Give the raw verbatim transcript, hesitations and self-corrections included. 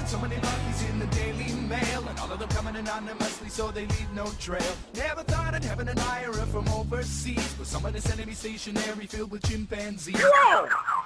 So many monkeys in the Daily Mail, and all of them coming anonymously, so they leave no trail. Never thought I'd have an admirer from overseas, but somebody sending me stationery filled with chimpanzees. Whoa!